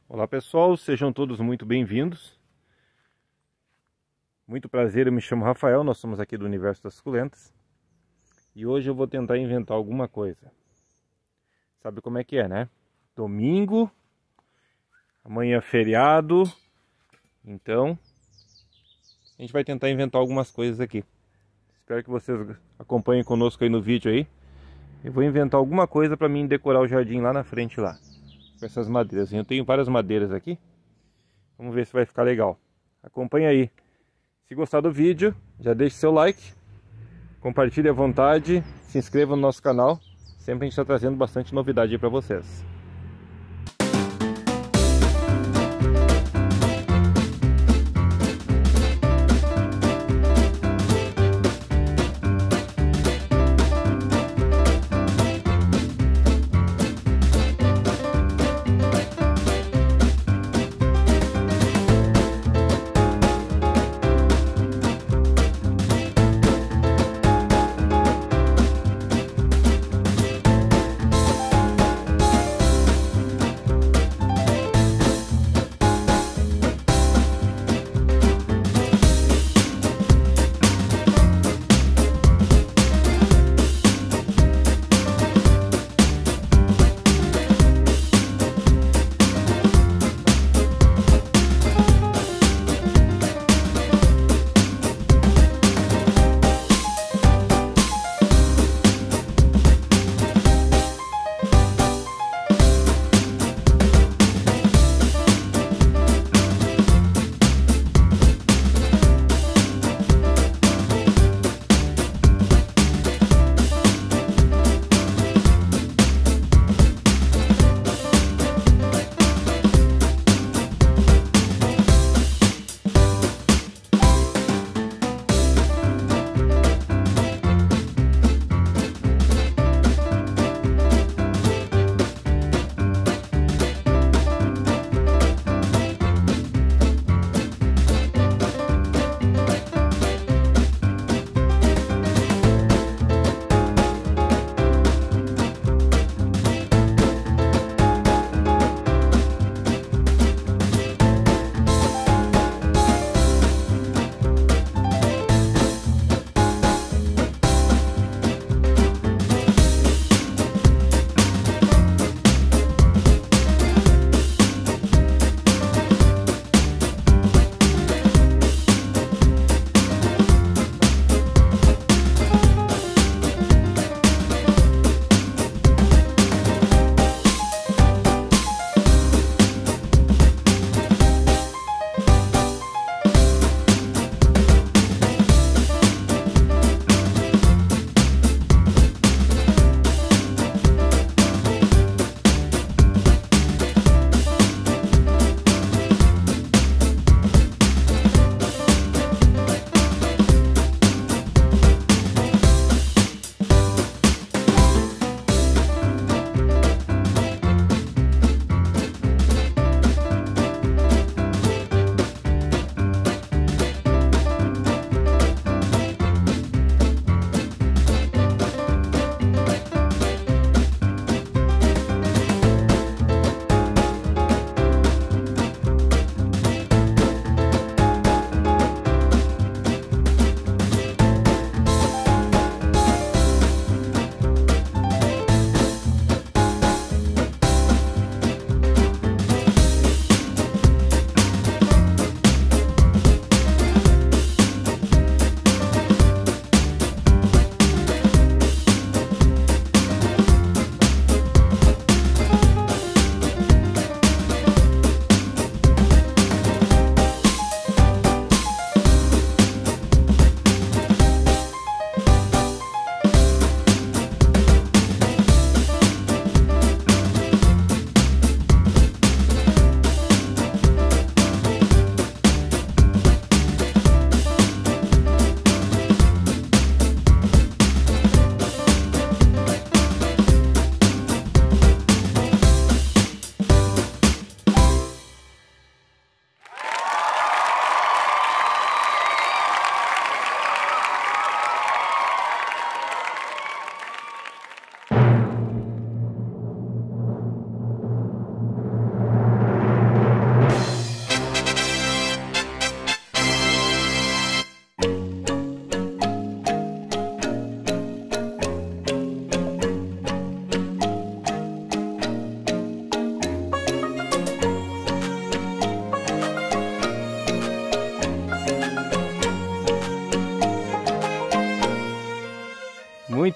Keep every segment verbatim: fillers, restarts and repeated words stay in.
Olá pessoal, sejam todos muito bem-vindos. Muito prazer, eu me chamo Rafael, nós somos aqui do Universo das Suculentas. E hoje eu vou tentar inventar alguma coisa. Sabe como é que é, né? Domingo, amanhã feriado, então a gente vai tentar inventar algumas coisas aqui. Espero que vocês acompanhem conosco aí no vídeo aí. Eu vou inventar alguma coisa para mim decorar o jardim lá na frente lá. Com essas madeiras. Eu tenho várias madeiras aqui. Vamos ver se vai ficar legal. Acompanhe aí. Se gostar do vídeo, já deixe seu like. Compartilhe à vontade. Se inscreva no nosso canal. Sempre a gente está trazendo bastante novidade aí para vocês.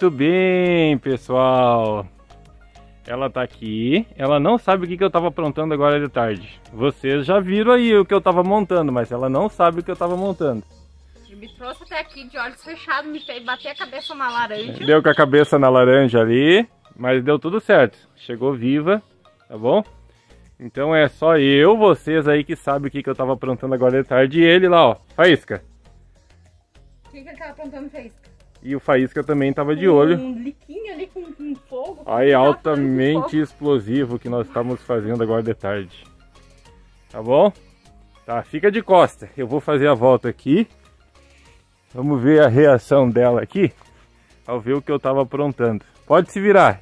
Muito bem, pessoal. Ela tá aqui. Ela não sabe o que, que eu tava aprontando agora de tarde. Vocês já viram aí o que eu tava montando, mas ela não sabe o que eu tava montando. Me trouxe até aqui de olhos fechados, me fez bater a cabeça na laranja. Deu com a cabeça na laranja ali, mas deu tudo certo. Chegou viva, tá bom? Então é só eu, vocês aí que sabem o que, que eu tava aprontando agora de tarde. E ele lá, ó, Faísca. O que, que ele tava aprontando, Faísca? E o Faísca também tava de olho. Um liquinho ali com, com fogo. Aí, altamente explosivo que nós estamos fazendo agora de tarde. Tá bom? Tá, fica de costa. Eu vou fazer a volta aqui. Vamos ver a reação dela aqui. Ao ver o que eu tava aprontando. Pode se virar.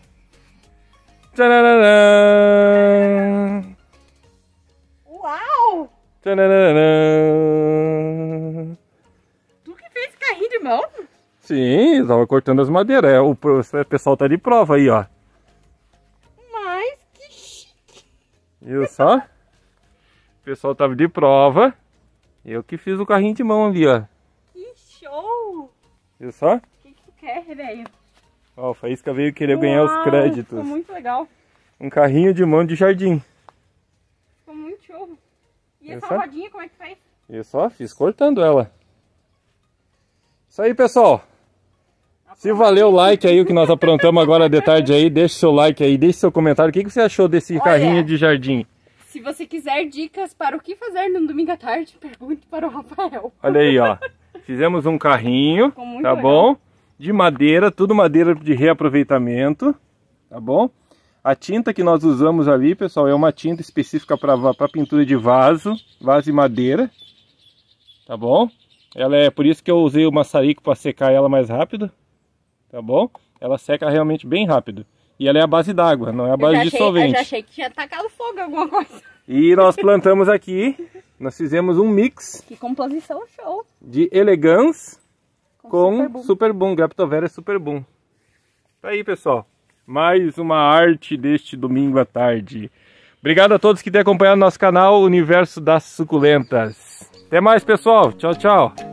Tchananã! Uau! Tchananã! Tu que fez carrinho de mão? Sim, eu tava cortando as madeiras. É, o pessoal tá de prova aí, ó. Mas que chique. Viu só? O pessoal tava de prova. Eu que fiz o carrinho de mão ali, ó. Que show! Viu só? O que, que tu quer, velho? Ó, o Faísca veio querer ganhar os créditos. Ficou muito legal. Um carrinho de mão de jardim. Ficou muito show. E Viu essa só? rodinha, como é que fez? Viu só? Fiz cortando ela. Isso aí, pessoal. Se valeu o like aí, o que nós aprontamos agora de tarde aí, deixe seu like aí, deixe seu comentário. O que, que você achou desse Olha, carrinho de jardim? Se você quiser dicas para o que fazer no domingo à tarde, pergunte para o Rafael. Olha aí, ó. Fizemos um carrinho, Ficou muito tá legal. bom? De madeira, tudo madeira de reaproveitamento, tá bom? A tinta que nós usamos ali, pessoal, é uma tinta específica para pintura de vaso, vaso e madeira, tá bom? Ela é por isso que eu usei o maçarico para secar ela mais rápido, tá bom? Ela seca realmente bem rápido. E ela é a base d'água, não é a base eu de achei, solvente. Eu já achei que tinha tacado fogo em alguma coisa. E nós plantamos aqui, nós fizemos um mix Que composição show. de elegância com Super Boom. Super Boom, Graptoveria Super Boom. Tá aí, pessoal. Mais uma arte deste domingo à tarde. Obrigado a todos que têm acompanhado nosso canal Universo das Suculentas. Até mais, pessoal. Tchau, tchau.